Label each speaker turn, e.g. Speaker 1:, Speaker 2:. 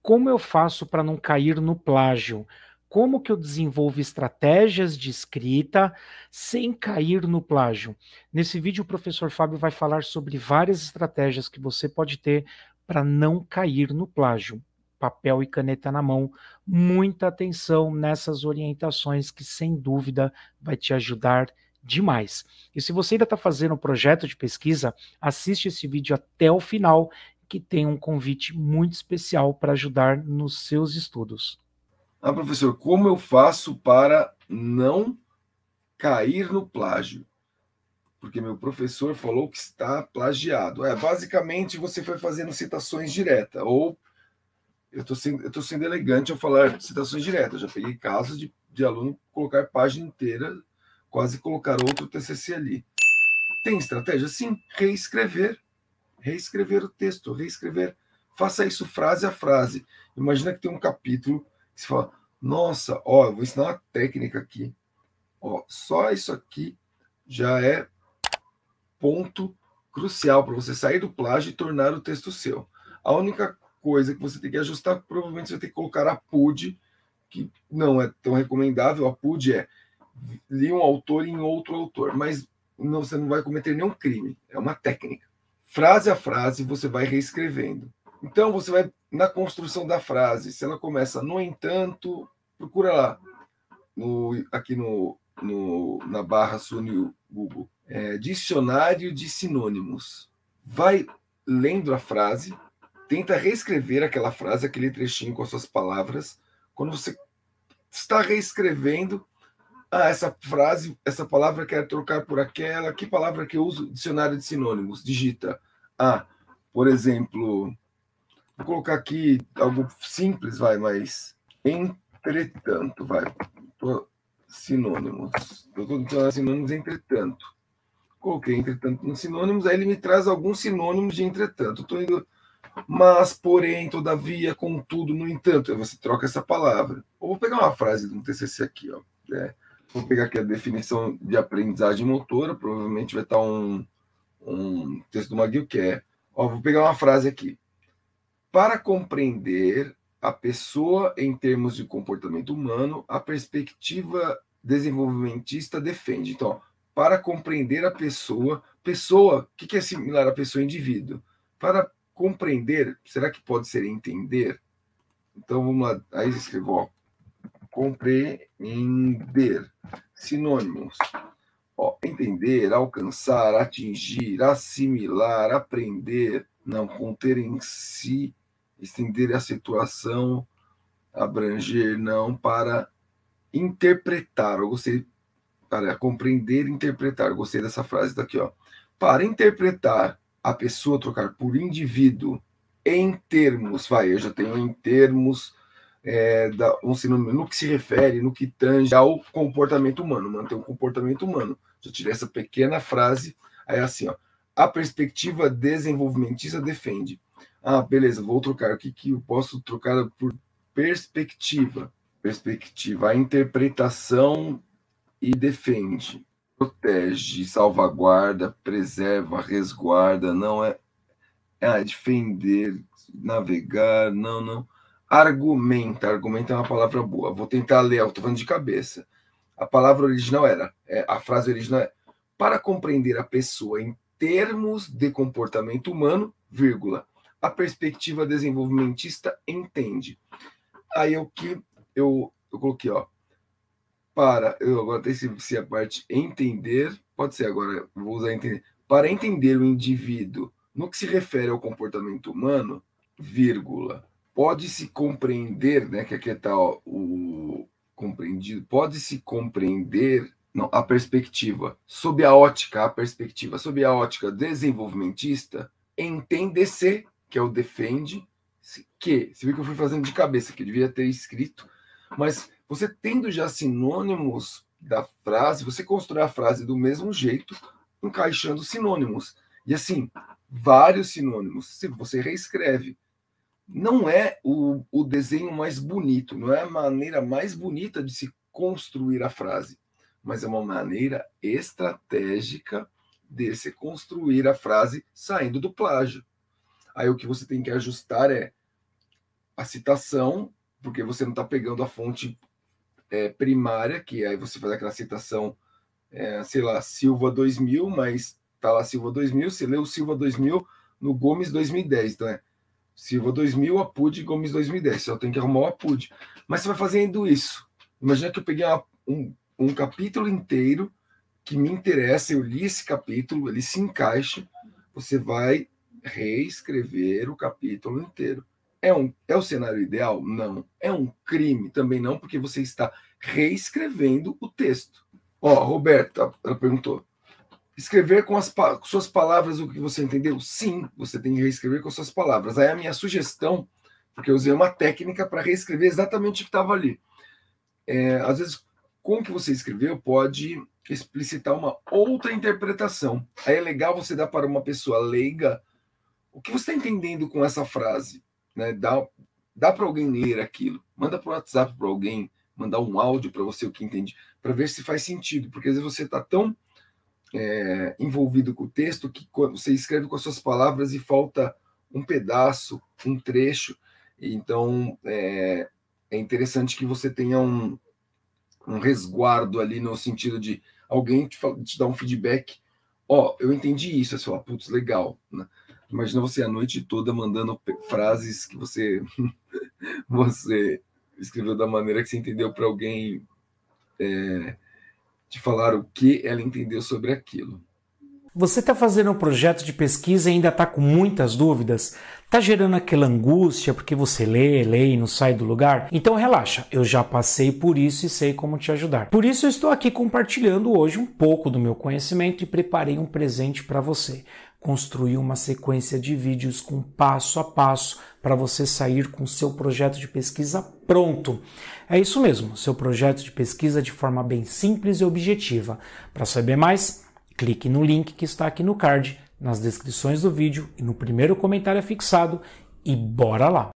Speaker 1: como eu faço para não cair no plágio? Como que eu desenvolvo estratégias de escrita sem cair no plágio? Nesse vídeo, o professor Fábio vai falar sobre várias estratégias que você pode ter para não cair no plágio. Papel e caneta na mão, muita atenção nessas orientações que, sem dúvida, vai te ajudar demais. E se você ainda está fazendo um projeto de pesquisa, assiste esse vídeo até o final, que tem um convite muito especial para ajudar nos seus estudos.
Speaker 2: Ah, professor, como eu faço para não cair no plágio? Porque meu professor falou que está plagiado. Basicamente você foi fazendo citações diretas, ou eu tô sendo elegante ao falar citações diretas. Já peguei casos de aluno colocar página inteira, quase colocar outro TCC ali. Tem estratégia? Sim, reescrever o texto, reescrever. Faça isso frase a frase. Imagina que tem um capítulo que você fala, nossa, ó, eu vou ensinar uma técnica aqui. Ó, só isso aqui já é ponto crucial para você sair do plágio e tornar o texto seu. A única coisa que você tem que ajustar, provavelmente você vai ter que colocar a PUD, que não é tão recomendável. A PUD é li um autor em outro autor, mas não, você não vai cometer nenhum crime. É uma técnica. Frase a frase, você vai reescrevendo. Então, você vai na construção da frase. Se ela começa, no entanto, procura lá, aqui na barra sua no Google, dicionário de sinônimos. Vai lendo a frase, tenta reescrever aquela frase, aquele trechinho com as suas palavras. Quando você está reescrevendo, essa frase, essa palavra quero trocar por aquela, que palavra que eu uso? Dicionário de sinônimos. Digita. Por exemplo, vou colocar aqui algo simples, mas entretanto, sinônimos. Eu estou dizendo sinônimos entretanto. Coloquei entretanto nos sinônimos, aí ele me traz alguns sinônimos de entretanto. Estou indo mas, porém, todavia, contudo, no entanto. Aí você troca essa palavra. Ou vou pegar uma frase de um TCC aqui, ó. Vou pegar aqui a definição de aprendizagem motora, provavelmente vai estar um texto do McGill que é. Vou pegar uma frase aqui. Para compreender a pessoa em termos de comportamento humano, a perspectiva desenvolvimentista defende. Então, para compreender a pessoa, o que é similar à pessoa indivíduo? Para compreender, será que pode ser entender? Então, vamos lá. Aí escrevo, compreender. Sinônimos. Entender, alcançar, atingir, assimilar, aprender, não, conter em si, estender a situação, abranger, não, para interpretar. Eu gostei, para compreender e interpretar. Eu gostei dessa frase daqui, ó. Para interpretar a pessoa, trocar por indivíduo em termos, eu já tenho em termos, um sinônimo no que se refere, no que tange ao comportamento humano, manter um comportamento humano. Já tirei essa pequena frase, aí assim, ó, a perspectiva desenvolvimentista defende. Beleza, vou trocar. O que eu posso trocar por perspectiva? Perspectiva, a interpretação e defende. Protege, salvaguarda, preserva, resguarda, não é defender, navegar, não. Argumenta é uma palavra boa. Vou tentar ler, eu estou falando de cabeça. A palavra original a frase original é para compreender a pessoa em termos de comportamento humano, vírgula, a perspectiva desenvolvimentista entende. Aí o que eu coloquei, ó, eu agora tem se a parte entender, pode ser agora, vou usar entender. Para entender o indivíduo no que se refere ao comportamento humano, vírgula, pode-se compreender, né, que aqui está o compreendido, pode-se compreender, não, a perspectiva, sob a ótica desenvolvimentista, entende-se, que é o defende, que, você viu que eu fui fazendo de cabeça, que eu devia ter escrito, mas você tendo já sinônimos da frase, você constrói a frase do mesmo jeito, encaixando sinônimos. E assim, vários sinônimos. Você reescreve. Não é o desenho mais bonito, não é a maneira mais bonita de se construir a frase, mas é uma maneira estratégica de se construir a frase saindo do plágio. Aí o que você tem que ajustar é a citação, porque você não está pegando a fonte primária, que aí você faz aquela citação, sei lá, Silva 2000, mas tá lá Silva 2000, você lê o Silva 2000 no Gomes 2010, então Silva 2000, Apud, Gomes 2010, só tem que arrumar o Apud. Mas você vai fazendo isso. Imagina que eu peguei um capítulo inteiro que me interessa, eu li esse capítulo, ele se encaixa, você vai reescrever o capítulo inteiro. É o cenário ideal? Não. É um crime? Também não, porque você está reescrevendo o texto. Roberta, ela perguntou, escrever com as suas palavras o que você entendeu? Sim, você tem que reescrever com as suas palavras. Aí a minha sugestão, porque eu usei uma técnica para reescrever exatamente o que estava ali. Às vezes, com o que você escreveu, pode explicitar uma outra interpretação. Aí é legal você dar para uma pessoa leiga o que você está entendendo com essa frase. Né? Dá para alguém ler aquilo. Manda para o WhatsApp para alguém, mandar um áudio para você o que entende, para ver se faz sentido. Porque às vezes você está tão envolvido com o texto que você escreve com as suas palavras e falta um pedaço, um trecho. Então, é interessante que você tenha um resguardo ali no sentido de alguém te dar um feedback. Eu entendi isso. Aí você fala, putz, legal. Né? Imagina você a noite toda mandando frases que você escreveu da maneira que você entendeu para alguém te falar o que ela entendeu sobre aquilo.
Speaker 1: Você está fazendo um projeto de pesquisa e ainda está com muitas dúvidas? Está gerando aquela angústia porque você lê e não sai do lugar? Então relaxa, eu já passei por isso e sei como te ajudar. Por isso eu estou aqui compartilhando hoje um pouco do meu conhecimento e preparei um presente para você. Construir uma sequência de vídeos com passo a passo para você sair com o seu projeto de pesquisa pronto. É isso mesmo, seu projeto de pesquisa de forma bem simples e objetiva. Para saber mais, clique no link que está aqui no card, nas descrições do vídeo e no primeiro comentário fixado e bora lá!